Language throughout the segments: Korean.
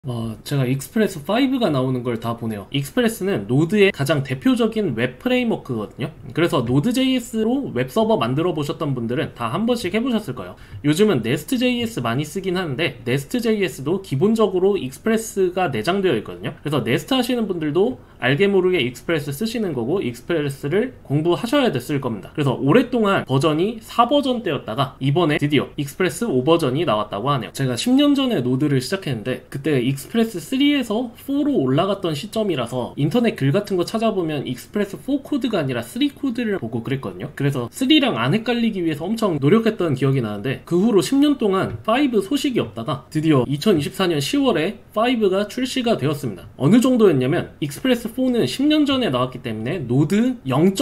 제가 익스프레스 5가 나오는 걸 다 보네요. 익스프레스는 노드의 가장 대표적인 웹 프레임워크거든요. 그래서 노드.js로 웹 서버 만들어 보셨던 분들은 다 한 번씩 해보셨을 거예요. 요즘은 nest.js 많이 쓰긴 하는데 nest.js도 기본적으로 익스프레스가 내장되어 있거든요. 그래서 네스트 하시는 분들도 알게 모르게 익스프레스 쓰시는 거고 익스프레스를 공부하셔야 됐을 겁니다. 그래서 오랫동안 버전이 4버전대였다가 이번에 드디어 익스프레스 5버전이 나왔다고 하네요. 제가 10년 전에 노드를 시작했는데 그때 익스프레스 3에서 4로 올라갔던 시점이라서 인터넷 글 같은 거 찾아보면 익스프레스 4 코드가 아니라 3 코드를 보고 그랬거든요. 그래서 3랑 안 헷갈리기 위해서 엄청 노력했던 기억이 나는데 그 후로 10년 동안 5 소식이 없다가 드디어 2024년 10월에 5가 출시가 되었습니다. 어느 정도였냐면 익스프레스 4는 10년 전에 나왔기 때문에 노드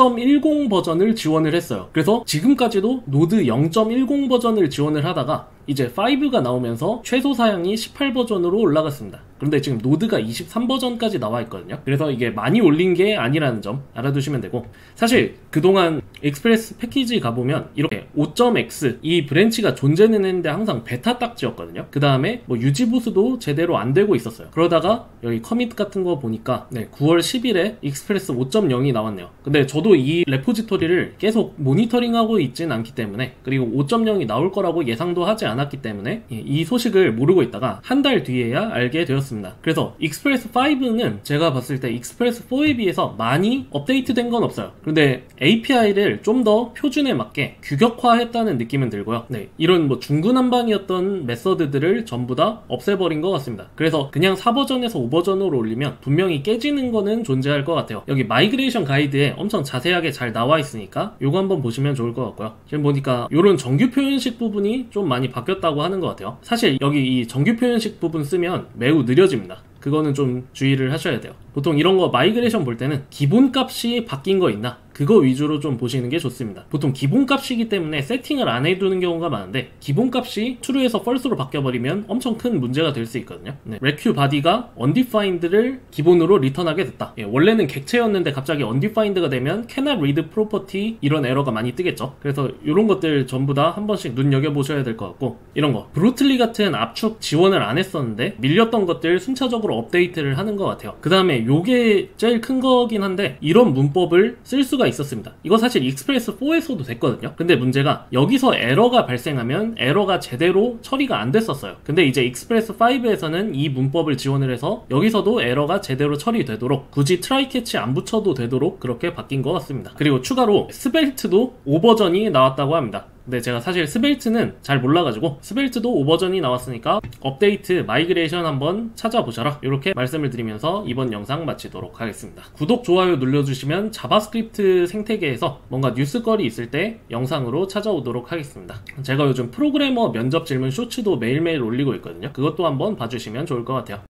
0.10 버전을 지원을 했어요. 그래서 지금까지도 노드 0.10 버전을 지원을 하다가 이제 5가 나오면서 최소 사양이 18버전으로 올라갔습니다. 그런데 지금 노드가 23버전까지 나와 있거든요. 그래서 이게 많이 올린 게 아니라는 점 알아두시면 되고, 사실 그동안 익스프레스 패키지 가보면 이렇게 5.x 이 브랜치가 존재는 했는데 항상 베타 딱지였거든요. 그 다음에 뭐 유지 보수도 제대로 안 되고 있었어요. 그러다가 여기 커밋 같은 거 보니까 9월 10일에 익스프레스 5.0이 나왔네요. 근데 저도 이 레포지토리를 계속 모니터링하고 있진 않기 때문에, 그리고 5.0이 나올 거라고 예상도 하지 않았기 때문에 이 소식을 모르고 있다가 한 달 뒤에야 알게 되었습니다. 그래서 익스프레스 5는 제가 봤을 때 익스프레스 4에 비해서 많이 업데이트된 건 없어요. 그런데 API를 좀 더 표준에 맞게 규격화했다는 느낌은 들고요. 이런 뭐 중구난방이었던 메서드들을 전부 다 없애버린 것 같습니다. 그래서 그냥 4버전에서 5버전으로 올리면 분명히 깨지는 거는 존재할 것 같아요. 여기 마이그레이션 가이드에 엄청 자세하게 잘 나와 있으니까 요거 한번 보시면 좋을 것 같고요. 지금 보니까 요런 정규 표현식 부분이 좀 많이 바뀌었다고 하는 것 같아요. 사실 여기 이 정규 표현식 부분 쓰면 매우 느려집니다. 그거는 좀 주의를 하셔야 돼요. 보통 이런 거 마이그레이션 볼 때는 기본값이 바뀐 거 있나? 그거 위주로 좀 보시는 게 좋습니다. 보통 기본값이기 때문에 세팅을 안 해두는 경우가 많은데 기본값이 true에서 false로 바뀌어버리면 엄청 큰 문제가 될 수 있거든요. req body가 undefined를 기본으로 리턴하게 됐다. 원래는 객체였는데 갑자기 undefined가 되면 cannot read property 이런 에러가 많이 뜨겠죠. 그래서 이런 것들 전부 다 한 번씩 눈여겨보셔야 될 것 같고, 이런 거 브루틀리 같은 압축 지원을 안 했었는데 밀렸던 것들 순차적으로 업데이트를 하는 것 같아요. 그 다음에 요게 제일 큰 거긴 한데 이런 문법을 쓸 수가 있었습니다. 이거 사실 익스프레스 4에서도 됐거든요. 근데 문제가 여기서 에러가 발생하면 에러가 제대로 처리가 안 됐었어요. 근데 이제 익스프레스 5에서는 이 문법을 지원을 해서 여기서도 에러가 제대로 처리되도록 굳이 트라이 캐치 안 붙여도 되도록 그렇게 바뀐 것 같습니다. 그리고 추가로 스벨트도 5버전이 나왔다고 합니다. 근데 제가 사실 스벨트는 잘 몰라가지고 스벨트도 5버전이 나왔으니까 업데이트 마이그레이션 한번 찾아보셔라, 이렇게 말씀을 드리면서 이번 영상 마치도록 하겠습니다. 구독, 좋아요 눌러주시면 자바스크립트 생태계에서 뭔가 뉴스거리 있을 때 영상으로 찾아오도록 하겠습니다. 제가 요즘 프로그래머 면접 질문 쇼츠도 매일매일 올리고 있거든요. 그것도 한번 봐주시면 좋을 것 같아요.